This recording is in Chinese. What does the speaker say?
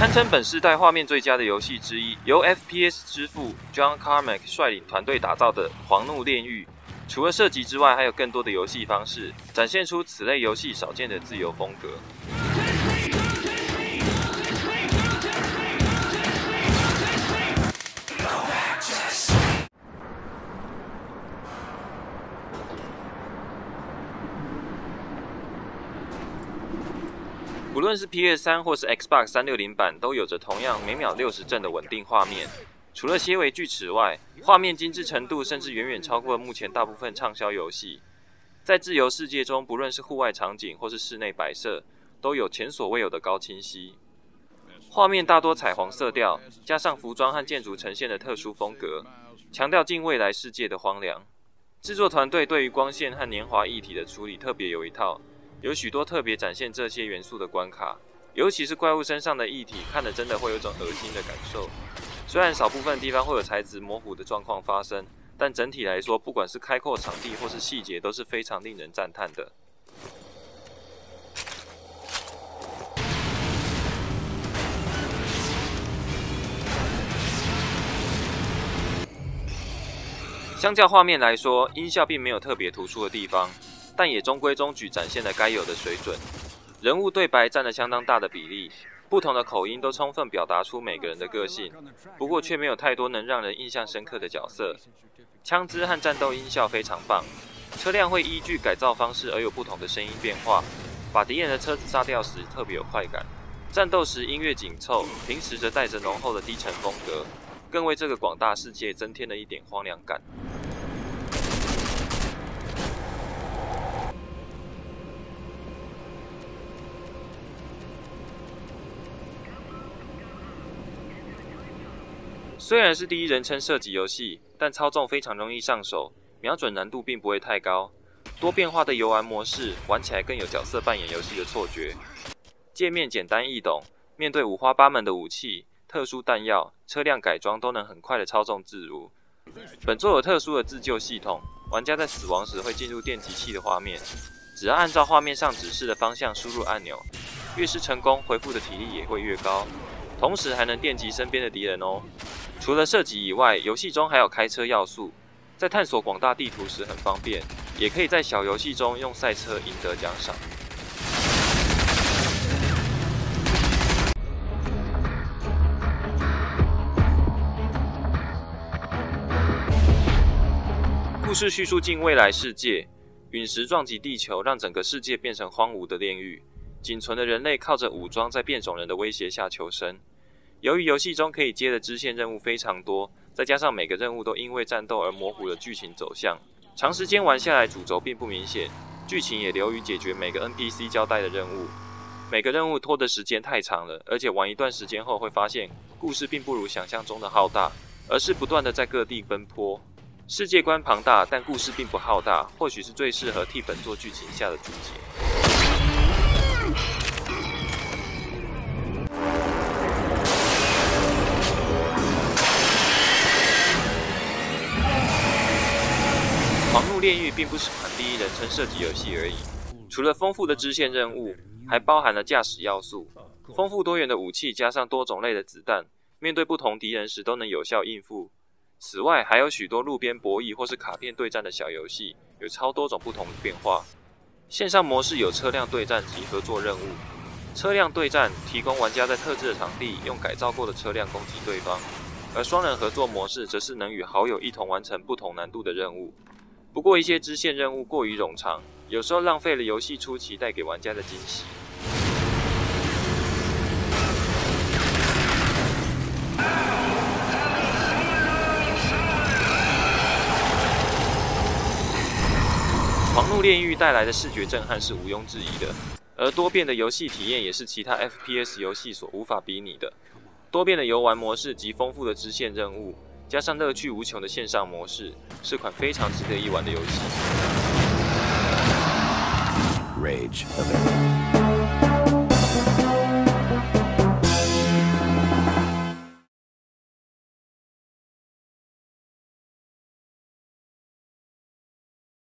堪称本世代画面最佳的游戏之一，由 FPS 之父 John Carmack 率领团队打造的《狂怒炼狱》，除了射击之外，还有更多的游戏方式，展现出此类游戏少见的自由风格。无论是 PS3 或是 Xbox 360版，都有着同样每秒60帧的稳定画面。除了些微锯齿外，画面精致程度甚至远远超过目前大部分畅销游戏。在自由世界中，不论是户外场景或是室内摆设，都有前所未有的高清晰。画面大多彩虹色调，加上服装和建筑呈现的特殊风格，强调近未来世界的荒凉。制作团队对于光线和年华议题的处理特别有一套。有许多特别展现这些元素的关卡，尤其是怪物身上的液体，看了真的会有种恶心的感受。虽然少部分地方会有材质模糊的状况发生，但整体来说，不管是开阔场地或是细节，都是非常令人赞叹的。相较画面来说，音效并没有特别突出的地方。但也中规中矩展现了该有的水准。人物对白占了相当大的比例，不同的口音都充分表达出每个人的个性，不过却没有太多能让人印象深刻的角色。枪支和战斗音效非常棒，车辆会依据改造方式而有不同的声音变化，把敌人的车子杀掉时特别有快感。战斗时音乐紧凑，平时则带着浓厚的低沉风格，更为这个广大世界增添了一点荒凉感。虽然是第一人称射击游戏，但操纵非常容易上手，瞄准难度并不会太高。多变化的游玩模式，玩起来更有角色扮演游戏的错觉。界面简单易懂，面对五花八门的武器、特殊弹药、车辆改装都能很快的操纵自如。本作有特殊的自救系统，玩家在死亡时会进入电击器的画面，只要按照画面上指示的方向输入按钮，越是成功，回复的体力也会越高，同时还能电击身边的敌人哦。除了射击以外，游戏中还有开车要素，在探索广大地图时很方便，也可以在小游戏中用赛车赢得奖赏。故事叙述近未来世界，陨石撞击地球，让整个世界变成荒芜的炼狱，仅存的人类靠着武装在变种人的威胁下求生。由于游戏中可以接的支线任务非常多，再加上每个任务都因为战斗而模糊了剧情走向，长时间玩下来主轴并不明显，剧情也流于解决每个 NPC 交代的任务。每个任务拖的时间太长了，而且玩一段时间后会发现，故事并不如想象中的浩大，而是不断的在各地奔波。世界观庞大，但故事并不浩大，或许是最适合替本作剧情下的注解。《狂怒炼狱》并不是款第一人称射击游戏而已，除了丰富的支线任务，还包含了驾驶要素。丰富多元的武器加上多种类的子弹，面对不同敌人时都能有效应付。此外，还有许多路边博弈或是卡片对战的小游戏，有超多种不同的变化。线上模式有车辆对战及合作任务。车辆对战提供玩家在特制的场地用改造过的车辆攻击对方，而双人合作模式则是能与好友一同完成不同难度的任务。不过一些支线任务过于冗长，有时候浪费了游戏初期带给玩家的惊喜。狂怒炼狱带来的视觉震撼是毋庸置疑的，而多变的游戏体验也是其他 FPS 游戏所无法比拟的。多变的游玩模式及丰富的支线任务，加上乐趣无穷的线上模式，是款非常值得一玩的游戏。Rage of it.